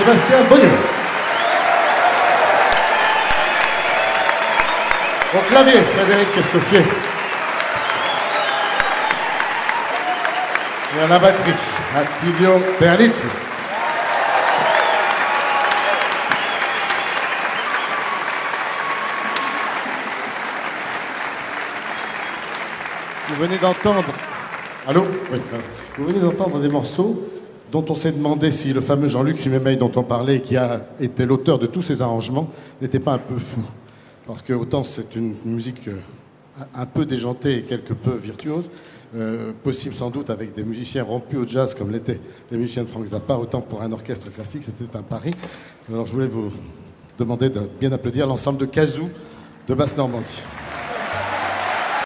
Sébastien Bonnier. Au clavier, Frédéric Escoffier. Et à la batterie, Attilio Perlizzi. Vous venez d'entendre... Allô? Oui. Vous venez d'entendre des morceaux dont on s'est demandé si le fameux Jean-Luc Rimemeil dont on parlait, qui a été l'auteur de tous ces arrangements, n'était pas un peu fou. Parce que autant c'est une musique un peu déjantée et quelque peu virtuose, possible sans doute avec des musiciens rompus au jazz comme l'étaient les musiciens de Frank Zappa, autant pour un orchestre classique, c'était un pari. Alors je voulais vous demander de bien applaudir l'ensemble de Kazoo de Basse-Normandie.